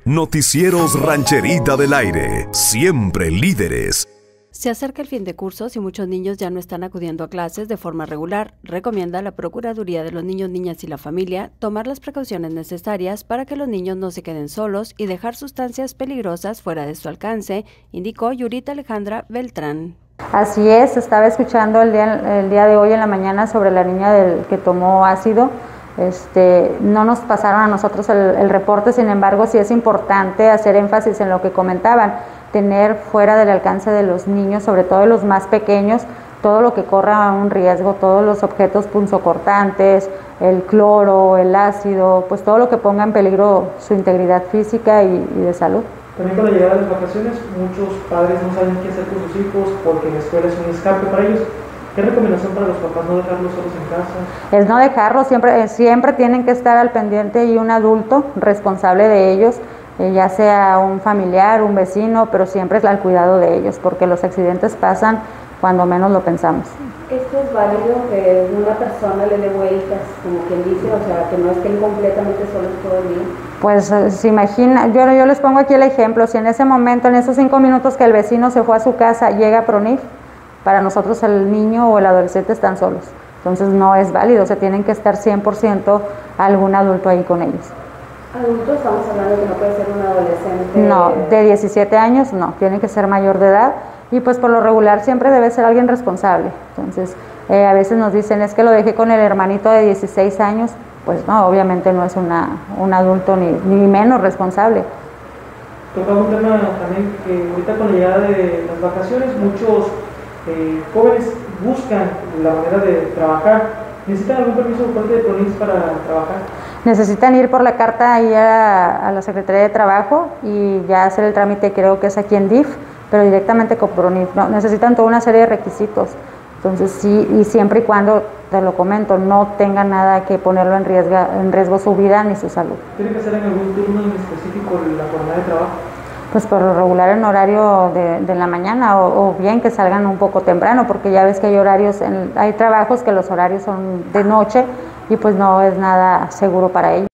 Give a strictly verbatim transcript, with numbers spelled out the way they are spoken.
Noticieros Rancherita del Aire, siempre líderes. Se acerca el fin de cursos y muchos niños ya no están acudiendo a clases de forma regular. Recomienda la Procuraduría de los Niños, Niñas y la Familia tomar las precauciones necesarias para que los niños no se queden solos y dejar sustancias peligrosas fuera de su alcance, indicó Yurita Alejandra Beltrán. Así es, estaba escuchando el día, el día de hoy en la mañana sobre la niña del, que tomó ácido. Este, no nos pasaron a nosotros el, el reporte, sin embargo sí es importante hacer énfasis en lo que comentaban, tener fuera del alcance de los niños, sobre todo de los más pequeños, todo lo que corra un riesgo, todos los objetos punzocortantes, el cloro, el ácido, pues todo lo que ponga en peligro su integridad física y, y de salud. También con la llegada de las vacaciones, muchos padres no saben qué hacer con sus hijos porque la escuela es un escape para ellos. ¿Qué recomendación para los papás, no dejarlos solos en casa? Es no dejarlos, siempre, siempre tienen que estar al pendiente y un adulto responsable de ellos, eh, ya sea un familiar, un vecino, pero siempre es al cuidado de ellos, porque los accidentes pasan cuando menos lo pensamos. ¿Esto es válido que una persona le dé vueltas, como quien dice, o sea, que no estén completamente solos todo el día? Pues se imagina, yo, yo les pongo aquí el ejemplo, si en ese momento, en esos cinco minutos que el vecino se fue a su casa, llega Pronif, para nosotros el niño o el adolescente están solos, entonces no es válido, se tienen que estar cien por ciento algún adulto ahí con ellos. ¿Adultos? Estamos hablando que no puede ser un adolescente. No, de diecisiete años no, tiene que ser mayor de edad y pues por lo regular siempre debe ser alguien responsable. Entonces eh, a veces nos dicen es que lo dejé con el hermanito de dieciséis años, pues no, obviamente no es una, un adulto ni, ni menos responsable. Tocaba un tema también que ahorita con la llegada de las vacaciones muchos eh, jóvenes buscan la manera de trabajar. ¿Necesitan algún permiso por parte de Pronif para trabajar? Necesitan ir por la carta ahí a, a la Secretaría de Trabajo y ya hacer el trámite, creo que es aquí en D I F, pero directamente con Pronif. No, necesitan toda una serie de requisitos. Entonces sí, y siempre y cuando, te lo comento, no tenga nada que ponerlo en riesgo, en riesgo su vida ni su salud. ¿Tiene que ser en algún turno en específico la jornada de trabajo? Pues por lo regular en horario de, de la mañana o, o bien que salgan un poco temprano, porque ya ves que hay horarios, en, hay trabajos que los horarios son de noche y pues no es nada seguro para ellos.